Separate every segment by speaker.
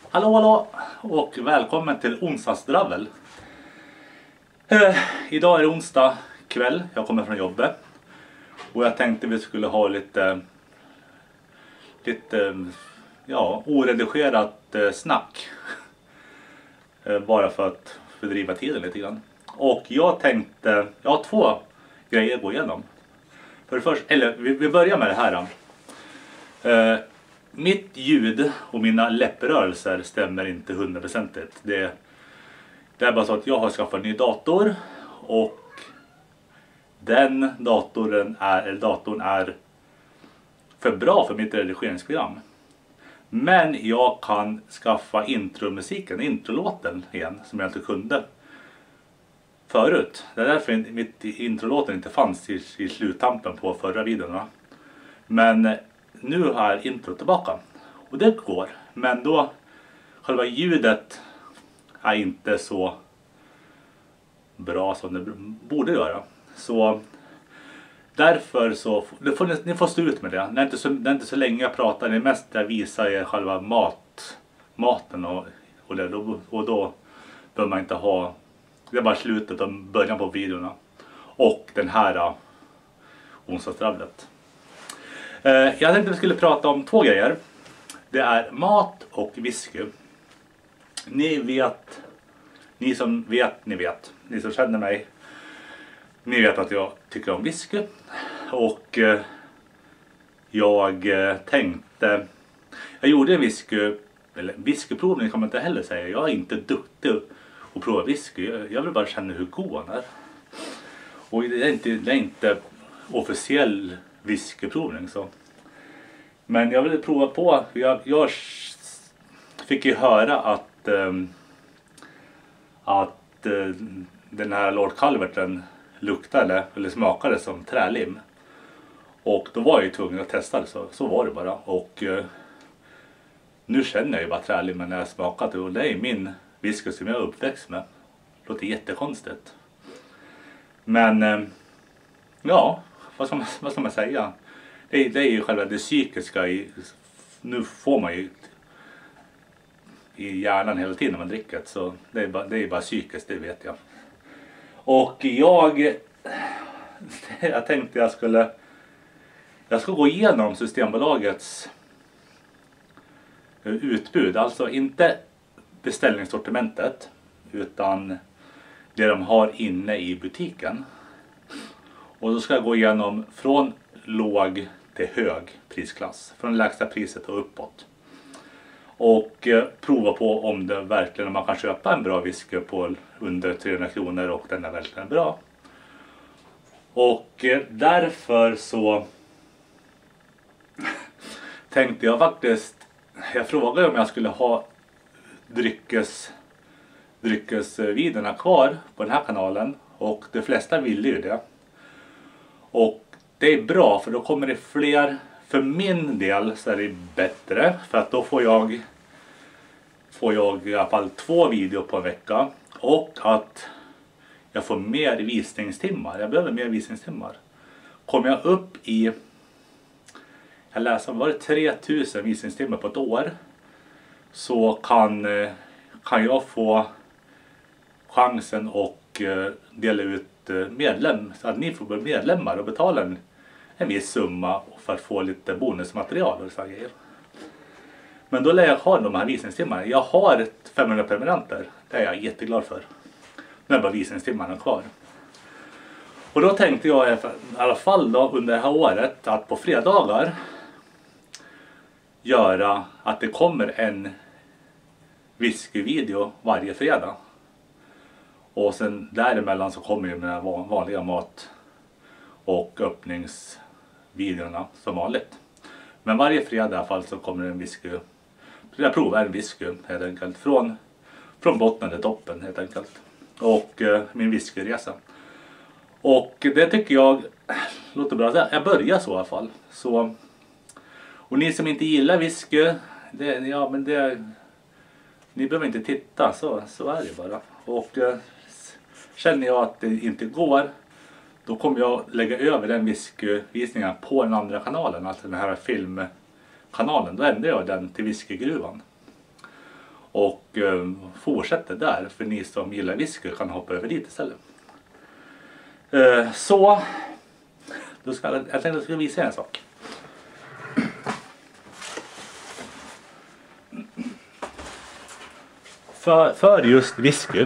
Speaker 1: Hallå och välkommen till onsdagsdravel. Idag är det onsdag kväll, jag kommer från jobbet. Och jag tänkte vi skulle ha lite oredigerat snack. Bara för att fördriva tiden lite grann. Och jag har två grejer att gå igenom. För det första, vi börjar med det här. Mitt ljud och mina läpprörelser stämmer inte 100%. Det är bara så att jag har skaffat en ny dator. Och den datorn är för bra för mitt redigeringsprogram. Men jag kan skaffa introlåten igen som jag inte kunde förut. Det är därför mitt introlåten inte fanns i sluttampen på förra videorna. Men nu är intro tillbaka. Och det går. Men då själva ljudet är inte så bra som det borde göra. Så därför så ni får stå ut med det. Det är inte så länge jag pratar. Det är mest jag visar er själva maten och då behöver man inte ha. Det är bara slutet och början på videorna. Och den här onsdagsdravlet. Jag tänkte att vi skulle prata om två grejer. Det är mat och whisky. Ni som ni som känner mig, ni vet att jag tycker om whisky. Och jag gjorde en whiskyprovning kan man inte heller säga. Jag är inte duktig att prova whisky. Jag vill bara känna hur god den är. Och det är inte officiell whiskyprovning så. Men jag ville prova på. Jag fick ju höra att den här Lord Calverten luktade eller smakade som trälim. Och då var jag ju tvungen att testa det, så var det bara. Och nu känner jag ju bara trälimmen när jag smakat det. Och det är min whisky som jag är uppväxt med. Det låter jättekonstigt. Men ja, vad ska man säga? Det är ju själva det psykiska nu får man ju i hjärnan hela tiden när man dricker. Så det är bara psykiskt, det vet jag. Och jag tänkte jag ska gå igenom Systembolagets utbud. Alltså inte beställningssortimentet utan det de har inne i butiken. Och då ska jag gå igenom från låg till hög prisklass. Från lägsta priset och uppåt. Och prova på om det verkligen man kan köpa en bra whisky på under 300 kronor och den är verkligen bra. Och därför så tänkte jag faktiskt, jag frågade om jag skulle ha dryckesvideorna kvar på den här kanalen. Och de flesta ville ju det. Och det är bra för då kommer det fler. För min del så är det bättre. För att då får jag i alla fall 2 videor på en vecka. Och att jag får mer visningstimmar. Jag behöver mer visningstimmar. Kommer jag upp i, jag läser var det 3000 visningstimmar på ett år. Så kan jag få chansen och dela ut så att ni får bli medlemmar och betala en viss summa för att få lite bonusmaterial och så grejer. Men då lär jag ha de här visningstimmarna. Jag har 500 prenumeranter. Det är jag jätteglad för. Nu är bara visningstimmarna kvar. Och då tänkte jag i alla fall då, under det här året att på fredagar göra att det kommer en whiskyvideo varje fredag. Och sen däremellan så kommer ju mina vanliga mat- och öppningsvideorna som vanligt. Men varje fredag i alla fall så kommer en whisky. Jag provar en whisky helt enkelt. Från botten till toppen helt enkelt. Och min whiskyresa. Och det tycker jag låter bra. Jag börjar så i alla fall. Så, och ni som inte gillar whisky. Ni behöver inte titta. Så är det bara. Och känner jag att det inte går. Då kommer jag lägga över den whiskyvisningen på den andra kanalen. Alltså den här filmkanalen. Då ändrar jag den till whiskygruvan. Och fortsätter där, för ni som gillar whisky kan hoppa över dit istället. Så då ska jag tänkte att jag ska visa en sak. För just whisky,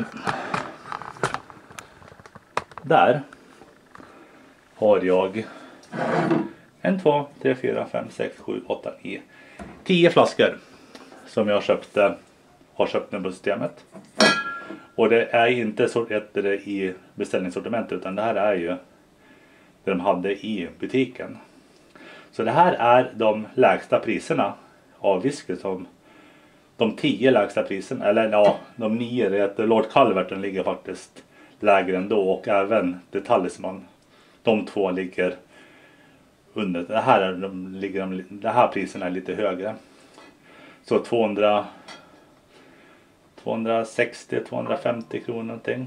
Speaker 1: där har jag 1, 2, 3, 4, 5, 6, 7, 8, 9, 10 flaskor som jag har köpt nu på systemet. Och det är inte så heter det i beställningssortimentet, utan det här är ju det de hade i butiken. Så det här är de lägsta priserna av whisky, som de 10 lägsta priserna, eller ja, de 9, det heter Lord Calverton ligger faktiskt lägre ändå, och även The Talisman. De 2 ligger under. Det här priserna är lite högre. Så 260-250 kronor någonting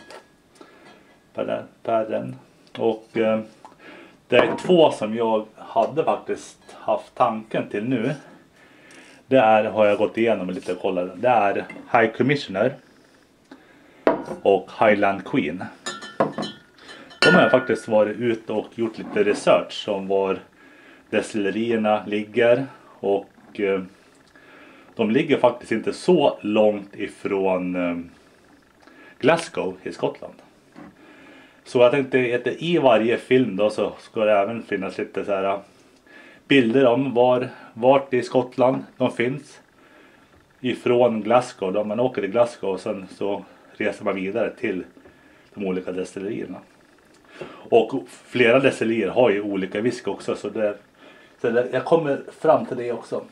Speaker 1: per den. Och det är 2 som jag hade faktiskt haft tanken till nu. Det har jag gått igenom lite och kollat. Det är High Commissioner och Highland Queen. De har jag faktiskt varit ute och gjort lite research om var destillerierna ligger. Och de ligger faktiskt inte så långt ifrån Glasgow i Skottland. Så jag tänkte att i varje film då så ska det även finnas lite så här bilder om vart i Skottland de finns. Ifrån Glasgow, då man åker till Glasgow och sen så reser man vidare till de olika destillerierna. Och flera destillerier har ju olika whisky också, så jag kommer fram till det också.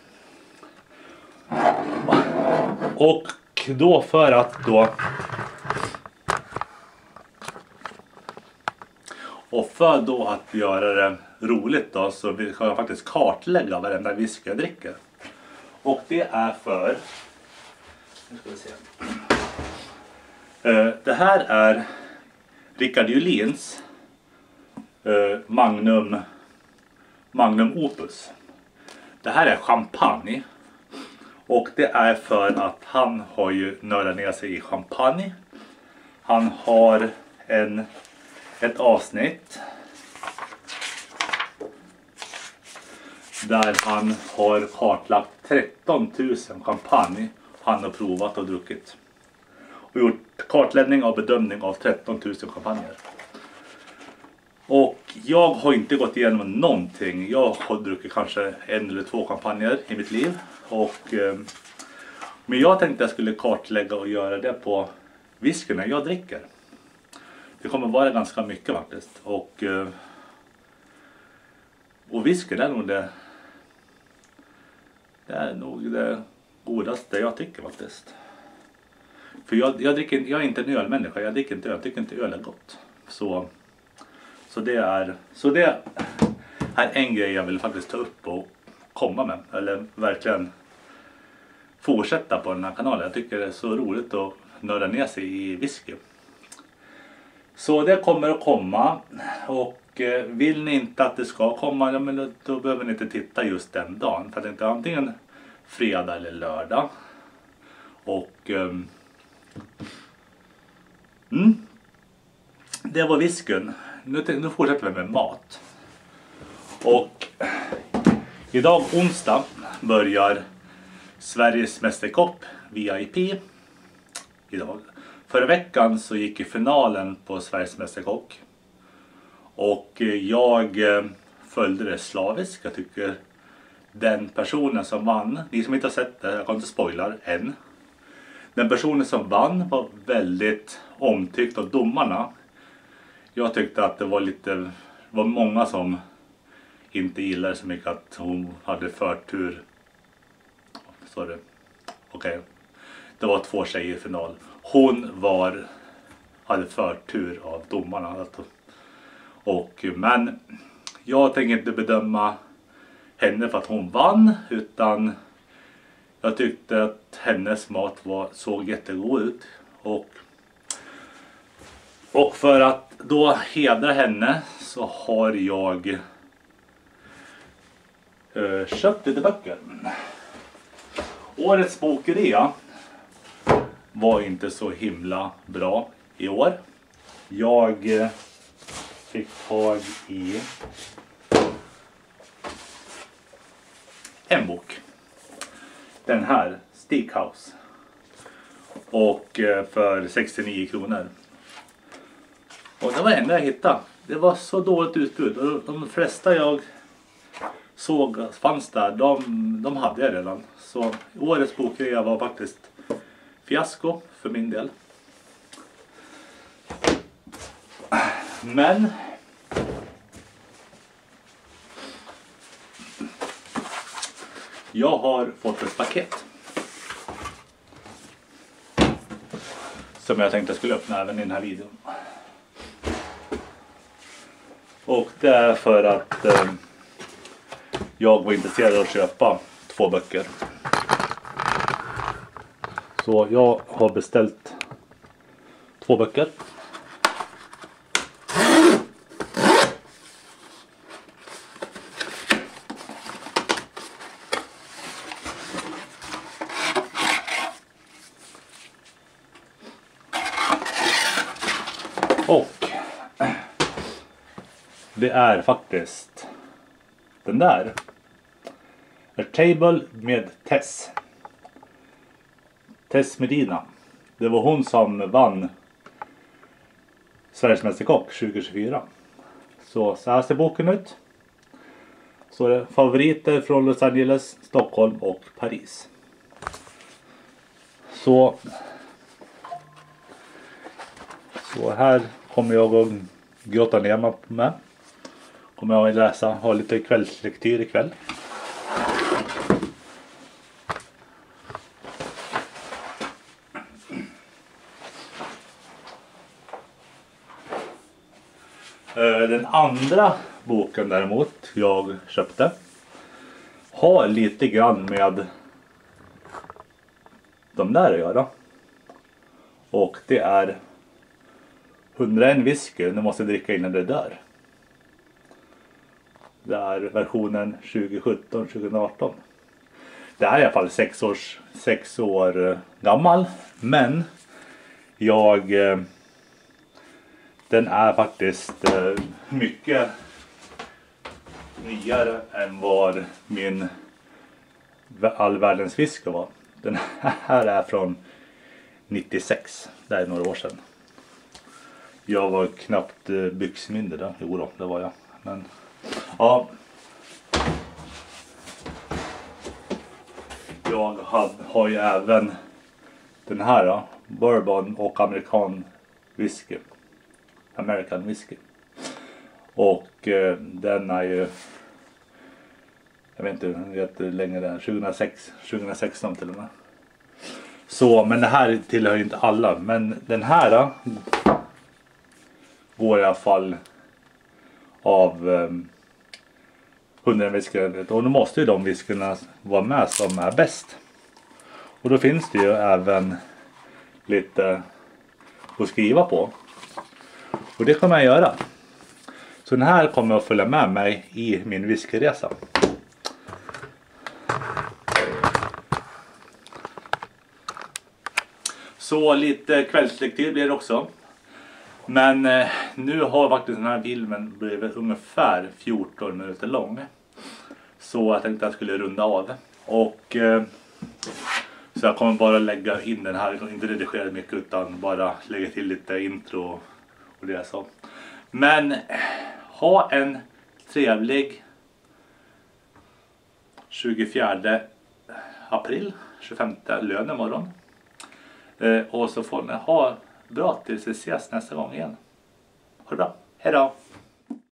Speaker 1: Och då för att göra det roligt då, så vill jag faktiskt kartlägga varenda whisky jag dricker. Och det är för, nu ska vi se. Det här är Rickard Julins Magnum Opus. Det här är champagne. Och det är för att han har ju nördat ner sig i champagne. Han har ett avsnitt där han har kartlagt 13 000 champagne han har provat och druckit. Och gjort kartläggning och bedömning av 13 000 champagner. Och jag har inte gått igenom någonting. Jag har druckit kanske 1 eller 2 champagner i mitt liv. Men jag tänkte att jag skulle kartlägga och göra det på whiskyna jag dricker. Det kommer vara ganska mycket faktiskt. Och whisky är nog det godaste jag tycker faktiskt. För jag är inte en ölmänniska. Jag dricker inte öl. Jag tycker inte öl är gott. Så det är en grej jag vill faktiskt ta upp och komma med. Eller verkligen fortsätta på den här kanalen. Jag tycker det är så roligt att nörda ner sig i whisky. Så det kommer att komma. Och vill ni inte att det ska komma, ja, men då behöver ni inte titta just den dagen. För att det inte är antingen fredag eller lördag. Och det var whiskyn. Nu fortsätter vi med mat. Och idag onsdag börjar Sveriges Mästerkopp VIP. Idag. Förra veckan så gick i finalen på Sveriges Mästerkopp. Och jag följde det slaviskt. Jag tycker den personen som vann, ni som inte har sett det, jag kan inte spoila än. Den personen som vann var väldigt omtyckt av domarna. Jag tyckte att det var många som inte gillade så mycket att hon hade förtur. Okej. Det var 2 tjejer i final. Hon hade förtur av domarna. Men jag tänker inte bedöma henne för att hon vann, utan jag tyckte att hennes mat såg jättegod ut. Och för att då hedra henne så har jag köpt lite böcker. Årets bokrea var inte så himla bra i år. Jag fick tag i en bok. Den här, Steakhouse. Och för 69 kronor. Och det var det enda jag hittade. Det var så dåligt utbud. Och de flesta jag såg fanns där, de hade jag redan. Så årets bokrea var faktiskt fiasko för min del. Men jag har fått ett paket som jag tänkte skulle öppna även i den här videon. Och det är för att jag var intresserad av att köpa 2 böcker. Så jag har beställt 2 böcker. Och det är faktiskt den där. A Table med Tess. Tess Medina. Det var hon som vann Sveriges Mästerkock 2024. Så här ser boken ut. Så är det favoriter från Los Angeles, Stockholm och Paris. Så här kommer jag att grotta ner mig med. Kommer jag att läsa, ha lite kvällslektyr ikväll. Den andra boken däremot jag köpte har lite grann med de där att göra. Och det är 101 whisky, du måste dricka innan du dör. Det är versionen 2017-2018. Det här är i alla fall 6 år gammal. Men den är faktiskt mycket nyare än vad min all världens whisky var. Den här är från 96. Det är några år sedan. Jag var knappt byxmyndig då. Jo då, det var jag. Men ja. Jag har ju även den här då, bourbon och american whisky. American whisky. Och den är ju, jag vet inte hur länge det är, 2016 till och med. Så, men det här tillhör ju inte alla. Men den här då, går i alla fall av 100 whisky. Och då måste ju de whiskyna vara med som är bäst. Och då finns det ju även lite att skriva på. Och det kommer jag göra. Så den här kommer att följa med mig i min whiskyresa. Så lite kvällslektyr blir det också. Men nu har faktiskt den här filmen blivit ungefär 14 minuter lång. Så jag tänkte att jag skulle runda av. Och så jag kommer bara lägga in den här. Jag kommer inte redigera mycket utan bara lägga till lite intro och det så. Men ha en trevlig 24 april, 25 lönemorgon. Och så får ni ha bra tills vi ses nästa gång igen. Ha det bra. Hej då!